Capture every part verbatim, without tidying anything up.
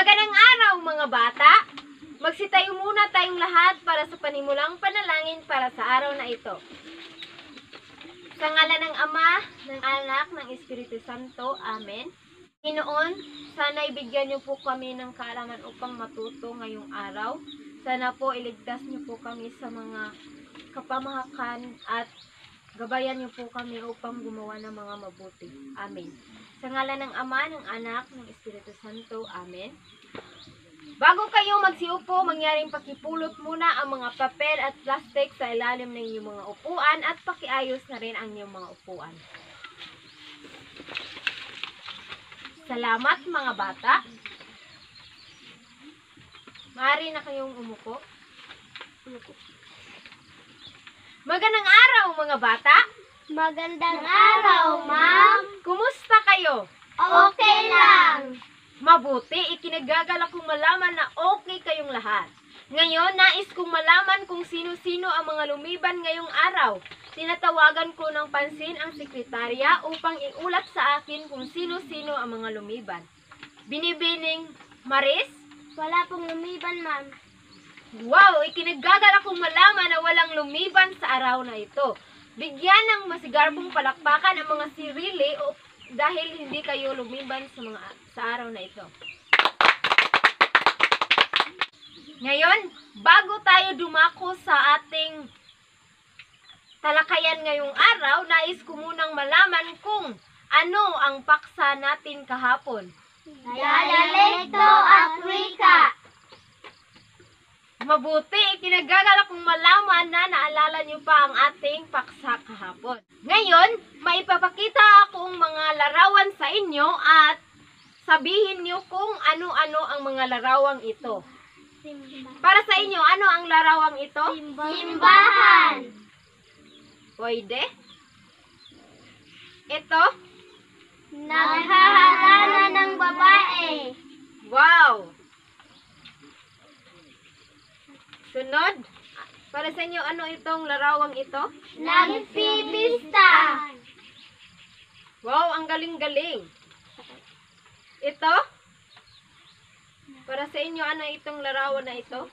Magandang araw mga bata! Magsitayo muna tayong lahat para sa panimulang panalangin para sa araw na ito. Sa ngalan ng Ama, ng Anak, ng Espiritu Santo. Amen. Panginoon, sana ibigyan niyo po kami ng kaalaman upang matuto ngayong araw. Sana po iligtas niyo po kami sa mga kapamahakan at gabayan niyo po kami upang gumawa ng mga mabuti. Amen. Sa ngalan ng Ama, ng Anak, ng Espiritu Santo. Amen. Bago kayo magsiupo, mangyaring pakipulot muna ang mga papel at plastic sa ilalim ng inyong mga upuan at pakiayos na rin ang inyong mga upuan. Salamat mga bata. Maaari na kayong umupo. Umupo. Magandang araw mga bata. Magandang araw, ma'am. Kumusta kayo? Okay lang. Mabuti, ikinagagalak kong malaman na okay kayong lahat. Ngayon, nais kong malaman kung sino-sino ang mga lumiban ngayong araw. Tinatawagan ko ng pansin ang sekretarya upang iulat sa akin kung sino-sino ang mga lumiban. Binibining Maris? Wala pong lumiban, ma'am. Wow, ikinagagalak kong malaman na walang lumiban sa araw na ito. Bigyan ng masigarbong palakpakan ang mga sirili o dahil hindi kayo lumiban sa mga sa araw na ito. Ngayon, bago tayo dumako sa ating talakayan ngayong araw, nais ko munang malaman kung ano ang paksa natin kahapon. Dialekto at wika. Mabuti, ikinagagalak kong malaman na naalala niyo pa ang ating paksa kahapon. Ngayon, maipapakita akong mga larawan sa inyo at sabihin niyo kung ano-ano ang mga larawang ito. Para sa inyo, ano ang larawang ito? Simbahan. Pwede? Ito? Naghaharana ng babae. Wow! Sunod, para sa inyo, ano itong larawang ito? Nagpipista. Wow, ang galing-galing. Ito? Para sa inyo, ano itong larawan na ito?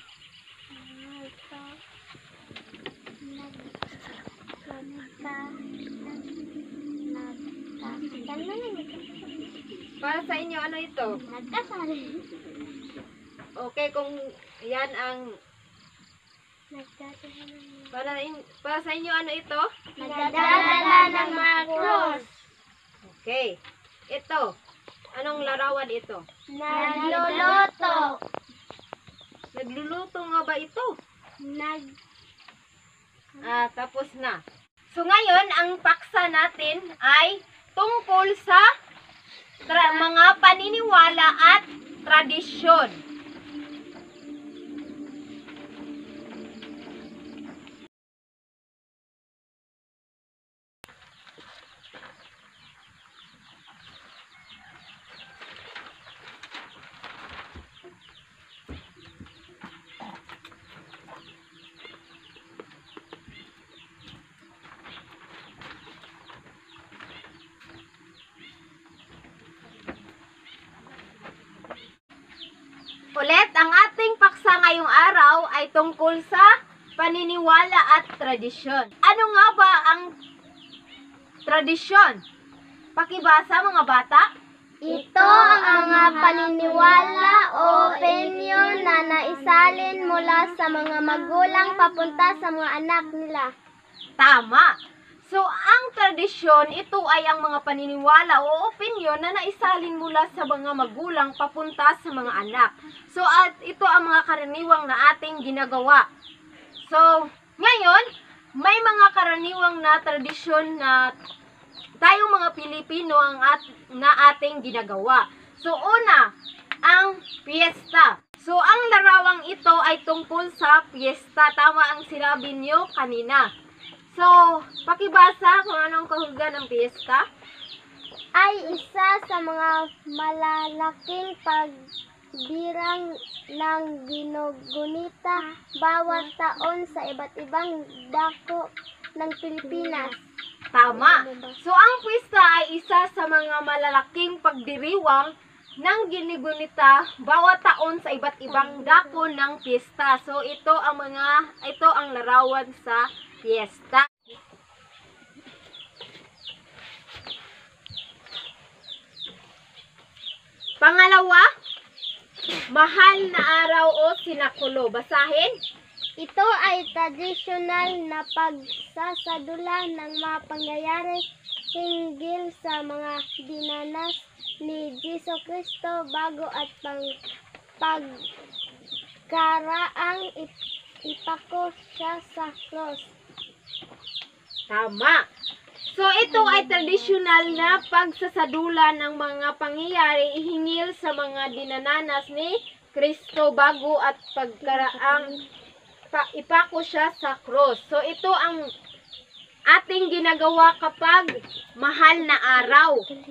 Para sa inyo, ano ito? Nagkasal. Okay, kung yan ang... Para, in, para sa inyo, ano ito? Nagdadala ng mga cross. Okay. Ito. Anong larawan ito? Nagluluto. Nagluluto nga ba ito? Nag... Ah, tapos na. So ngayon, ang paksa natin ay tungkol sa tra- mga paniniwala at tradisyon. Ulit, ang ating paksa ngayong araw ay tungkol sa paniniwala at tradisyon. Ano nga ba ang tradisyon? Pakibasa mga bata. Ito ang mga paniniwala o opinion na naisalin mula sa mga magulang papunta sa mga anak nila. Tama. So, ang tradisyon, ito ay ang mga paniniwala o opinyon na naisalin mula sa mga magulang papunta sa mga anak. So, at ito ang mga karaniwang na ating ginagawa. So, ngayon, may mga karaniwang na tradisyon na tayong mga Pilipino ang at, na ating ginagawa. So, una, ang piyesta. So, ang larawang ito ay tungkol sa piyesta. Tama ang sinabi niyo kanina. So, pakibasa kung anong kahulugan ng piyesta. Ay isa sa mga malalaking pagdirang ng ginugunita bawat taon sa iba't ibang dako ng Pilipinas. Tama. So, ang pista ay isa sa mga malalaking pagdiriwang ng ginigunita bawat taon sa iba't ibang dako ng piyesta. So ito ang mga ito ang larawan sa piyesta. Pangalawa, mahal na araw o sinakulo. Basahin. Ito ay tradisyonal na pagsasadula ng mga pangyayari hinggil sa mga dinanas ni Jesu Kristo bago at pang pagkaraang ip- ipako siya sa cross. Tama. So ito ay tradisyonal na pagsasadula ng mga pangyayari hingil sa mga dinananas ni Kristo bago at pagkaraang pa, ipako siya sa cross. So ito ang ating ginagawa kapag mahal na araw.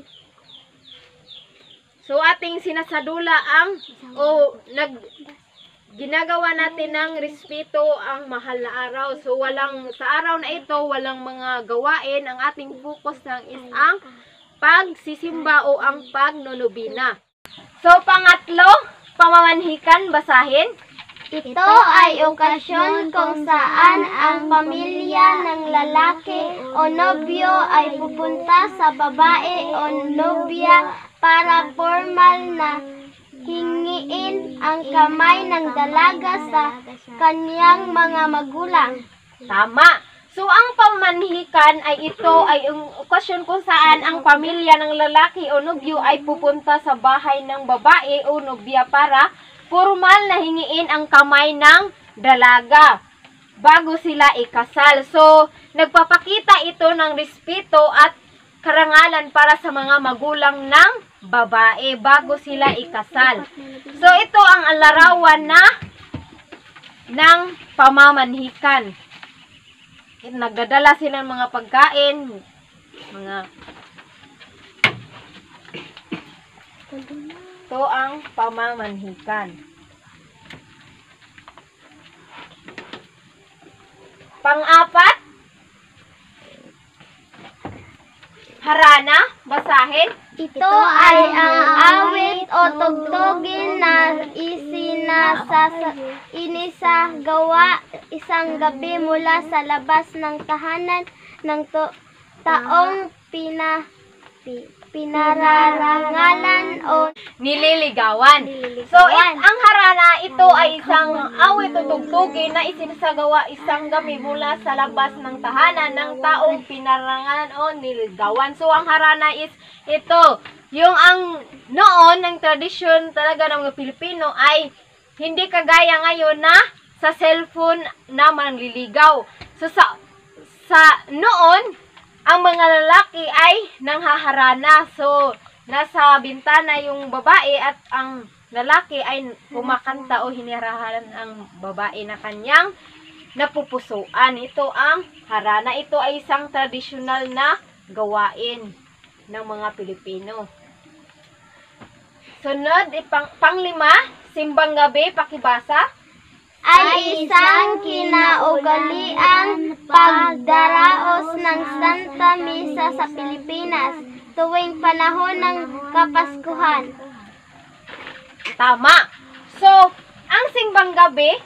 So ating sinasadula ang o nag ginagawa natin ng respeto ang mahal na araw. So walang sa araw na ito walang mga gawain. Ang ating focus lang is ang pagsisimba o ang pagnonobina. So pangatlo, pamamanhikan. Basahin. Ito ay okasyon kung saan ang pamilya ng lalaki o nobyo ay pupunta sa babae o nobya para formal na hingiin ang kamay ng dalaga sa kanyang mga magulang. Tama. So ang pamanhikan ay ito ay ang okasyon kung saan ang pamilya ng lalaki o nobyo ay pupunta sa bahay ng babae o nobya para formal na hingiin ang kamay ng dalaga bago sila ikasal. So, nagpapakita ito ng respeto at karangalan para sa mga magulang ng babae bago sila ikasal. So, ito ang larawan na ng pamamanhikan. Nagdadala sila ng mga pagkain, mga ito ang pamamanhikan. Pang-apat, harana. Basahin. Ito ay ang awit o tugtugin na isinasasa, inisagawa isang gabi mula sa labas ng tahanan ng to, taong pina, pi, pinararangalan o nililigawan. So, it, ang harana, ito ay isang awit o tugtugin na isinasagawa isang gabi mula sa labas ng tahanan ng taong pinarangalan o nililigawan. So, ang harana is ito. Yung ang noon, ng tradisyon talaga ng mga Pilipino ay hindi kagaya ngayon na sa cellphone na manliligaw. So, sa, sa noon, ang mga lalaki ay nanghaharana. So, nasa bintana yung babae at ang lalaki ay kumakanta o hiniharahan ang babae na kanyang napupusuan. Ito ang harana. Ito ay isang tradisyonal na gawain ng mga Pilipino. Sunod, pang, panglima, simbang gabi, pakibasa. ay isang kinaugaliang pagdaraos ng Santa Misa sa Pilipinas tuwing panahon ng Kapaskuhan. Tama. So, ang simbang gabi,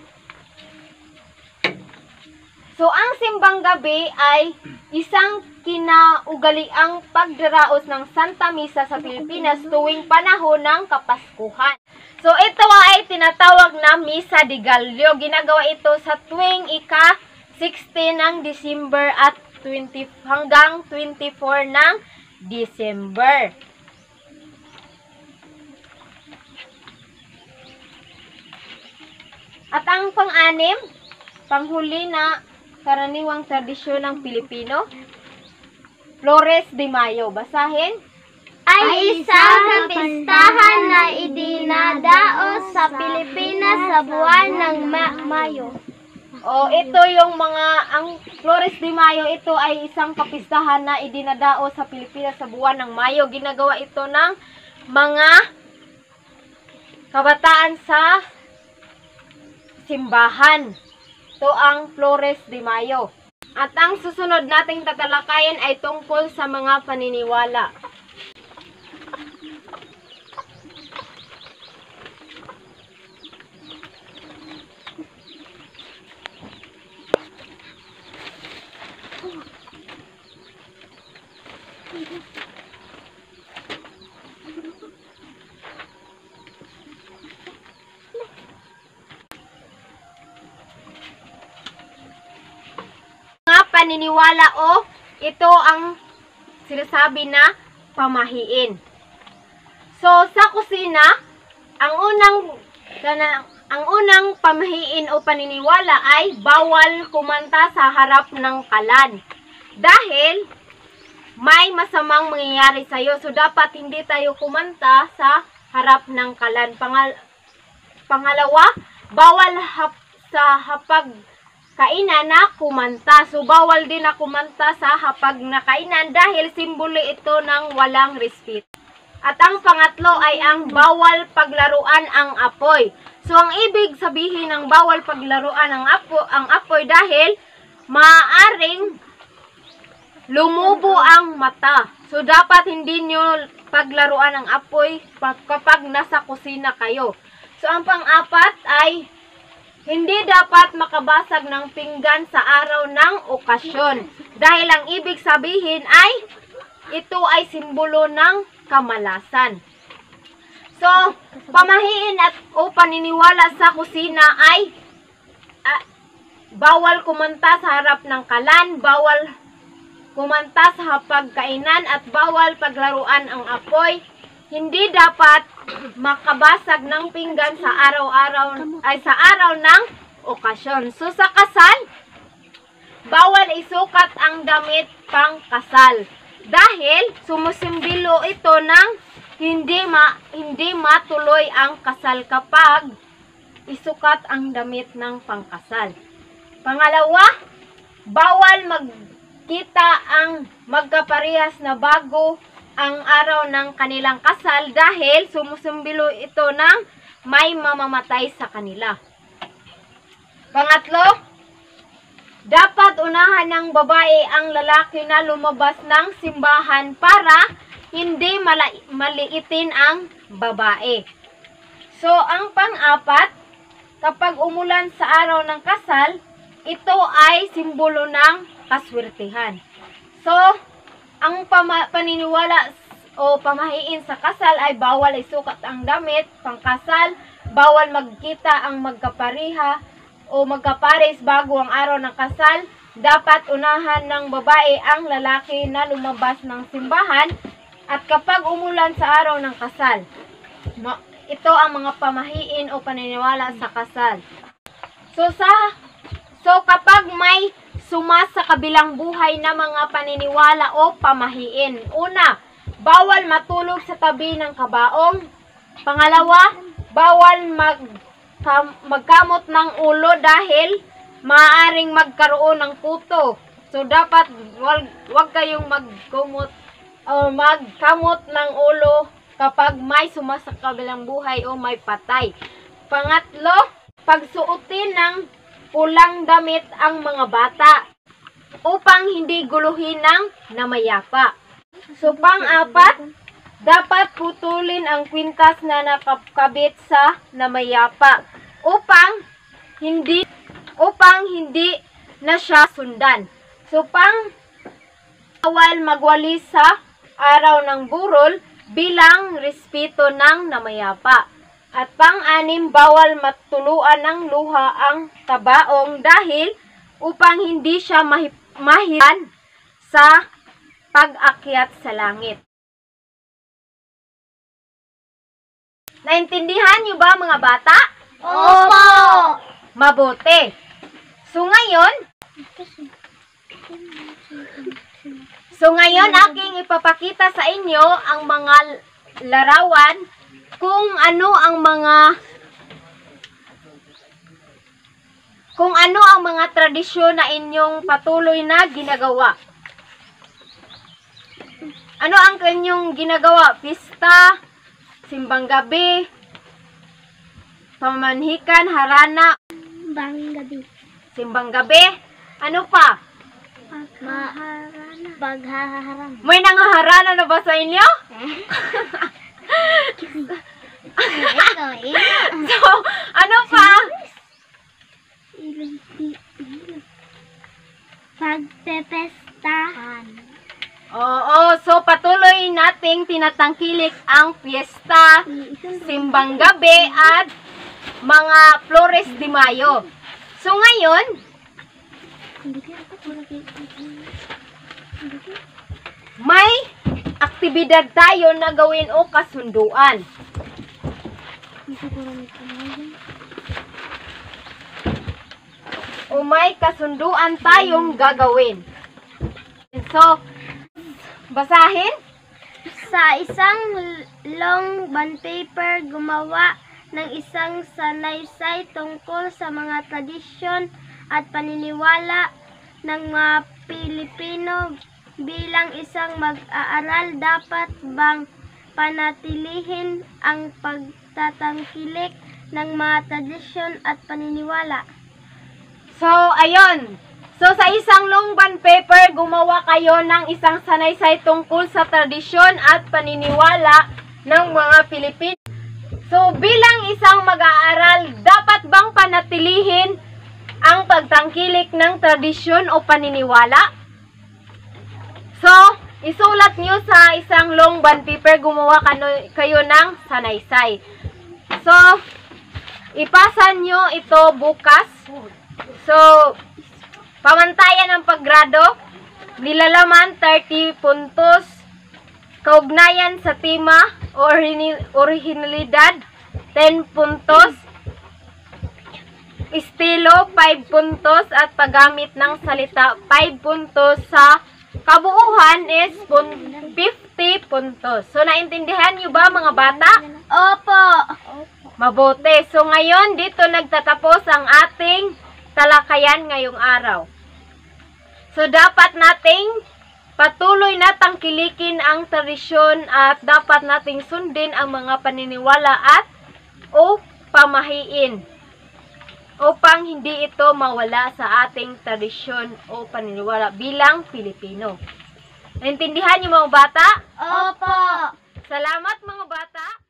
so ang simbang gabi ay isang kinaugaliang pagdaraos ng Santa Misa sa Pilipinas tuwing panahon ng Kapaskuhan. So, ito ay tinatawag na Misa de Gallo. Ginagawa ito sa tuwing ika-sixteen ng December at twenty hanggang twenty-four ng December. At ang pang-anim, panghuli na karaniwang tradisyon ng Pilipino, Flores de Mayo. Basahin. Ay isang kapistahan na idinadaos sa Pilipinas sa buwan ng Ma- Mayo. O, ito yung mga, ang Flores de Mayo, ito ay isang kapistahan na idinadaos sa Pilipinas sa buwan ng Mayo. Ginagawa ito ng mga kabataan sa simbahan. Ito ang Flores de Mayo. At ang susunod nating tatalakayin ay tungkol sa mga paniniwala. paniniwala o ito ang sinasabi na pamahiin. So, sa kusina, ang unang ang unang pamahiin o paniniwala ay bawal kumanta sa harap ng kalan. Dahil may masamang mangyayari sa iyo. So, dapat hindi tayo kumanta sa harap ng kalan. Pangal pangalawa, bawal hap sa hapag kainan na kumanta. So, bawal din na kumanta sa hapag na kainan dahil simbolo ito ng walang respeto. At ang pangatlo ay ang bawal paglaruan ang apoy. So, ang ibig sabihin ng bawal paglaruan ang, apo, ang apoy dahil maaaring lumubo ang mata. So, dapat hindi nyo paglaruan ang apoy kapag nasa kusina kayo. So, ang pang-apat ay hindi dapat makabasag ng pinggan sa araw ng okasyon. Dahil ang ibig sabihin ay ito ay simbolo ng kamalasan. So, pamahiin at o paniniwala sa kusina ay uh, bawal kumanta sa harap ng kalan, bawal kumanta sa hapagkainan at bawal paglaruan ang apoy. Hindi dapat makabasag ng pinggan sa araw-araw ay sa araw ng okasyon. So sa kasal, bawal isukat ang damit pang kasal dahil sumusimbolo ito ng hindi ma hindi matuloy ang kasal kapag isukat ang damit ng pangkasal. Pangalawa, bawal magkita ang magkaparehas na bago ang araw ng kanilang kasal dahil sumusumbilo ito ng may mamamatay sa kanila. Pangatlo, dapat unahan ng babae ang lalaki na lumabas ng simbahan para hindi mala- maliitin ang babae. So, ang pang-apat, kapag umulan sa araw ng kasal, ito ay simbolo ng kaswertihan. So, ang paniniwala o pamahiin sa kasal ay bawal isukat ang damit, pangkasal, bawal magkita ang magkapareha o magkapares bago ang araw ng kasal, dapat unahan ng babae ang lalaki na lumabas ng simbahan, at kapag umulan sa araw ng kasal, ito ang mga pamahiin o paniniwala sa kasal. So, sa, so kapag may suma sa kabilang buhay na mga paniniwala o pamahiin. Una, bawal matulog sa tabi ng kabaong. Pangalawa, bawal mag, kam, magkamot ng ulo dahil maaaring magkaroon ng kuto. So, dapat wag, wag kayong magkumot o magkamot ng ulo kapag may suma sa kabilang buhay o may patay. Pangatlo, pagsuotin ng pulang damit ang mga bata upang hindi guluhin ng namayapa. So, pang-apat, dapat putulin ang kwintas na nakakabit sa namayapa upang hindi upang hindi na siya sundan. So, pang bawal magwalis sa araw ng burol bilang respeto ng namayapa. At pang-anim, bawal matuluan ng luha ang tabaong dahil upang hindi siya mahiran sa pag-akyat sa langit. Naintindihan niyo ba, mga bata? Opo! Mabuti. So ngayon, so ngayon aking ipapakita sa inyo ang mga larawan kung ano ang mga kung ano ang mga tradisyon na inyong patuloy na ginagawa. Ano ang inyong ginagawa? Pista, simbang gabi, pamanhikan, harana, Simbang gabi. simbang gabi, ano pa? Paghaharana. Paghaharana. May nangaharana na ba sa inyo? Ito, ito. So, ano pa? Pagpepestahan. Oo, so patuloy nating tinatangkilik ang piyesta, simbang gabi at mga Flores de Mayo. So ngayon, May aktibidad tayo na gawin o kasunduan. O may kasunduan tayong gagawin. So, basahin. Sa isang long bond paper, gumawa ng isang sanaysay tungkol sa mga tradisyon at paniniwala ng mga Pilipino. Bilang isang mag-aaral, dapat bang panatilihin ang pagtatangkilik ng mga tradisyon at paniniwala? So, ayun. So, sa isang long bond paper, gumawa kayo ng isang sanaysay tungkol sa tradisyon at paniniwala ng mga Pilipino. So, bilang isang mag-aaral, dapat bang panatilihin ang pagtangkilik ng tradisyon o paniniwala? So, isulat nyo sa isang long bond paper, gumawa kayo ng sanaysay. So, ipasa nyo ito bukas. So, pamantayan ng paggrado, nilalaman thirty puntos, kaugnayan sa tema o orihinalidad ten puntos, estilo five puntos at paggamit ng salita five puntos. Sa kabuuhan is fifty puntos. So, naintindihan nyo ba mga bata? Opo. Mabuti. So, ngayon, dito nagtatapos ang ating talakayan ngayong araw. So, dapat nating patuloy na tangkilikin ang tradisyon at dapat nating sundin ang mga paniniwala at o pamahiin upang hindi ito mawala sa ating tradisyon o paniniwala bilang Pilipino. Naintindihan niyo mga bata? Opo. Salamat mga bata!